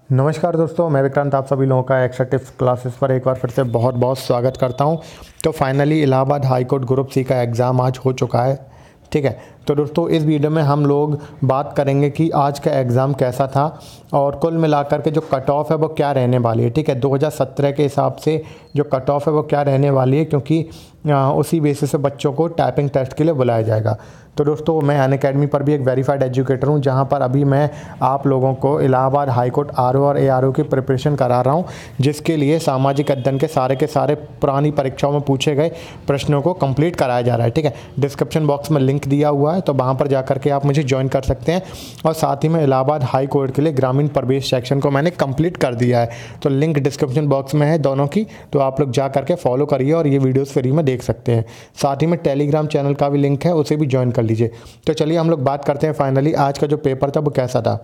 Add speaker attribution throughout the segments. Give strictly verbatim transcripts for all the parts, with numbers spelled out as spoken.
Speaker 1: नमस्कार दोस्तों, मैं विक्रांत आप सभी लोगों का एक्स्ट्रा टिप्स क्लासेस पर एक बार फिर से बहुत बहुत स्वागत करता हूं। तो finally Allahabad high court group C का एग्ज़ाम आज हो चुका है। ठीक है, तो दोस्तों इस वीडियो में हम लोग बात करेंगे कि आज का एग्ज़ाम कैसा था और कुल मिलाकर के जो कट ऑफ है वो क्या रहने वाली है। ठीक है, दो हज़ार सत्रह के हिसाब से जो कट ऑफ है वो क्या रहने वाली है, क्योंकि आ, उसी बेसिस से बच्चों को टाइपिंग टेस्ट के लिए बुलाया जाएगा। तो दोस्तों मैं अनअकैडमी पर भी एक वेरीफाइड एजुकेटर हूं, जहां पर अभी मैं आप लोगों को इलाहाबाद हाई कोर्ट आरओ और एआरओ की प्रिपरेशन करा रहा हूं, जिसके लिए सामाजिक अध्ययन के सारे के सारे पुरानी परीक्षाओं में पूछे गए प्रश्नों को कंप्लीट कराया जा रहा है। ठीक है, डिस्क्रिप्शन बॉक्स में लिंक दिया हुआ है, तो वहां पर जाकर के आप मुझे ज्वाइन कर सकते हैं। और साथ ही में इलाहाबाद हाई कोर्ट के लिए ग्रामीण प्रवेश सेक्शन को मैंने कंप्लीट कर दिया है, तो लिंक डिस्क्रिप्शन बॉक्स में है दोनों की, तो आप लोग जा करके फॉलो करिए और ये वीडियोज़ फ्री में देख सकते हैं। साथ ही में टेलीग्राम चैनल का भी लिंक है, उसे भी ज्वाइन कर लीजिए। तो चलिए हम लोग बात करते हैं फाइनली आज का जो पेपर था वो कैसा था।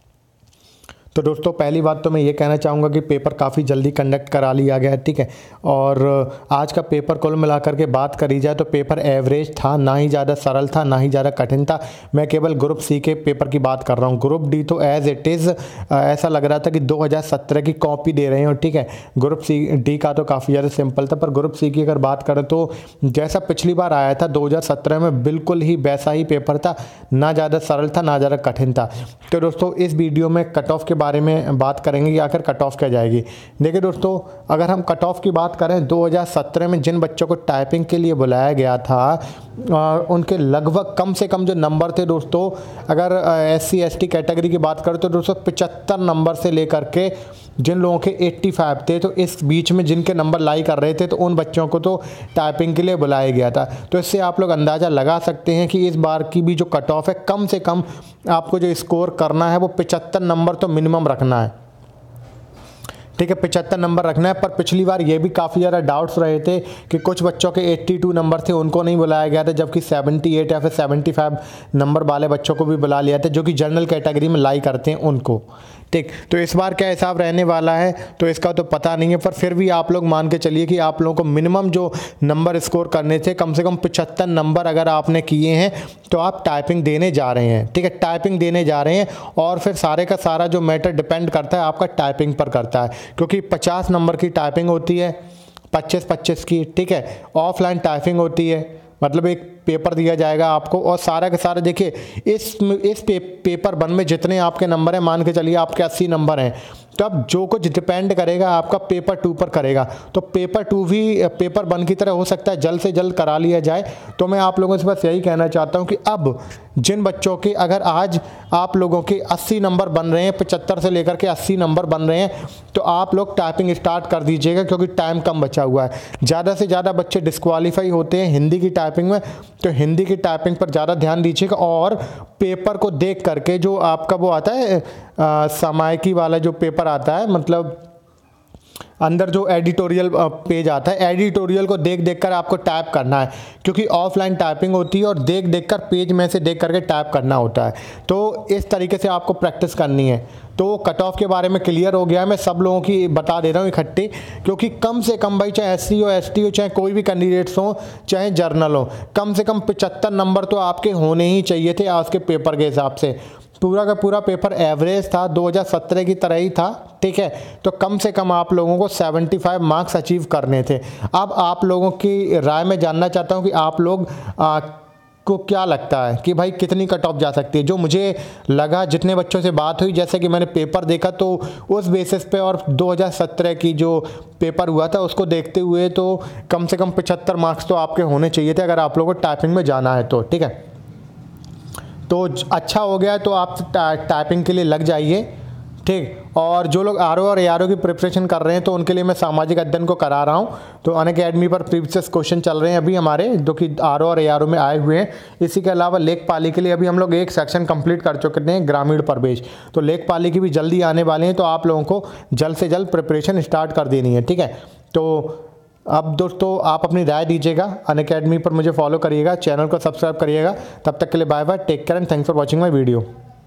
Speaker 1: तो दोस्तों पहली बात तो मैं ये कहना चाहूँगा कि पेपर काफ़ी जल्दी कंडक्ट करा लिया गया है। ठीक है, और आज का पेपर कुल मिलाकर के बात करी जाए तो पेपर एवरेज था, ना ही ज़्यादा सरल था ना ही ज़्यादा कठिन था। मैं केवल ग्रुप सी के पेपर की बात कर रहा हूँ। ग्रुप डी तो एज़ इट इज़ ऐसा लग रहा था कि दो हज़ार सत्रह की कॉपी दे रहे हैं। और ठीक है, ग्रुप सी डी का तो काफ़ी ज़्यादा सिंपल था, पर ग्रुप सी की अगर बात करें तो जैसा पिछली बार आया था दो हज़ार सत्रह में, बिल्कुल ही वैसा ही पेपर था, ना ज़्यादा सरल था ना ज़्यादा कठिन था। तो दोस्तों इस वीडियो में कट ऑफ के बारे में बात करेंगे कि आखिर कट ऑफ क्या जाएगी। देखिए दोस्तों, अगर हम कट ऑफ की बात करें दो हज़ार सत्रह में जिन बच्चों को टाइपिंग के लिए बुलाया गया था उनके लगभग कम से कम जो नंबर थे दोस्तों, अगर S C S T category की बात करें तो दोस्तों पचहत्तर नंबर से लेकर के जिन लोगों के पचासी थे, तो इस बीच में जिनके नंबर लाई कर रहे थे तो उन बच्चों को तो टाइपिंग के लिए बुलाया गया था। तो इससे आप लोग अंदाज़ा लगा सकते हैं कि इस बार की भी जो कट ऑफ है, कम से कम आपको जो स्कोर करना है वो पचहत्तर नंबर तो मिनिमम रखना है। ठीक है, पचहत्तर नंबर रखना है। पर पिछली बार ये भी काफ़ी ज़्यादा डाउट्स रहे थे कि कुछ बच्चों के बयासी नंबर थे उनको नहीं बुलाया गया था, जबकि अठहत्तर या फिर पचहत्तर नंबर वाले बच्चों को भी बुला लिया था जो कि जनरल कैटेगरी में लाई करते हैं उनको। ठीक, तो इस बार क्या हिसाब रहने वाला है तो इसका तो पता नहीं है, पर फिर भी आप लोग मान के चलिए कि आप लोगों को मिनिमम जो नंबर स्कोर करने थे, कम से कम पचहत्तर नंबर अगर आपने किए हैं तो आप टाइपिंग देने जा रहे हैं। ठीक है, टाइपिंग देने जा रहे हैं और फिर सारे का सारा जो मैटर डिपेंड करता है आपका टाइपिंग पर करता है, क्योंकि पचास नंबर की टाइपिंग होती है, पच्चीस पच्चीस की। ठीक है, ऑफलाइन टाइपिंग होती है, मतलब एक पेपर दिया जाएगा आपको और सारा के सारा देखिए इस इस पे, पेपर वन में जितने आपके नंबर हैं, मान के चलिए आपके अस्सी नंबर हैं, तो अब जो कुछ डिपेंड करेगा आपका पेपर टू पर करेगा। तो पेपर टू भी पेपर वन की तरह हो सकता है जल्द से जल्द करा लिया जाए। तो मैं आप लोगों से बस यही कहना चाहता हूं कि अब जिन बच्चों के अगर आज आप लोगों के अस्सी नंबर बन रहे हैं, पचहत्तर से लेकर के अस्सी नंबर बन रहे हैं, तो आप लोग टाइपिंग स्टार्ट कर दीजिएगा, क्योंकि टाइम कम बचा हुआ है। ज़्यादा से ज़्यादा बच्चे डिस्क्वालीफाई होते हैं हिंदी की टाइपिंग में, तो हिंदी की टाइपिंग पर ज़्यादा ध्यान दीजिएगा। और पेपर को देख करके जो आपका वो आता है सामायिकी वाला जो पेपर आता है, मतलब अंदर जो एडिटोरियल पेज आता है, एडिटोरियल को देख देख कर आपको टाइप करना है, क्योंकि ऑफलाइन टाइपिंग होती है और देख देख कर पेज में से देख करके टाइप करना होता है। तो इस तरीके से आपको प्रैक्टिस करनी है। तो कट ऑफ के बारे में क्लियर हो गया है, मैं सब लोगों की बता दे रहा हूँ इकट्ठी, क्योंकि कम से कम भाई, चाहे एस सी हो एस टी हो, चाहे कोई भी कैंडिडेट्स हो, चाहे जर्नल हो, कम से कम पचहत्तर नंबर तो आपके होने ही चाहिए थे आज के पेपर के हिसाब से। पूरा का पूरा पेपर एवरेज था, दो हज़ार सत्रह की तरह ही था। ठीक है, तो कम से कम आप लोगों को पचहत्तर मार्क्स अचीव करने थे। अब आप लोगों की राय में जानना चाहता हूं कि आप लोग आ, को क्या लगता है कि भाई कितनी कट ऑफ जा सकती है। जो मुझे लगा, जितने बच्चों से बात हुई, जैसे कि मैंने पेपर देखा, तो उस बेसिस पे और दो हज़ार सत्रह की जो पेपर हुआ था उसको देखते हुए तो कम से कम पचहत्तर मार्क्स तो आपके होने चाहिए थे अगर आप लोगों को टाइपिंग में जाना है तो। ठीक है, तो अच्छा हो गया, तो आप टा, टाइपिंग के लिए लग जाइए। ठीक, और जो लोग आर ओ और ए आर ओ की प्रिपरेशन कर रहे हैं तो उनके लिए मैं सामाजिक अध्ययन को करा रहा हूं। तो अनअकैडमी पर प्रीवियस क्वेश्चन चल रहे हैं अभी हमारे, जो कि आर ओ और ए आर ओ में आए हुए हैं। इसी के अलावा लेखपाली के लिए अभी हम लोग एक सेक्शन कंप्लीट कर चुके हैं, ग्रामीण प्रवेश। तो लेखपाली की भी जल्दी आने वाले हैं, तो आप लोगों को जल्द से जल्द प्रिपरेशन स्टार्ट कर देनी है। ठीक है, तो अब दोस्तों आप अपनी राय दीजिएगा, अनअकैडमी पर मुझे फॉलो करिएगा, चैनल को सब्सक्राइब करिएगा। तब तक के लिए bye bye, take care and thanks for watching my video.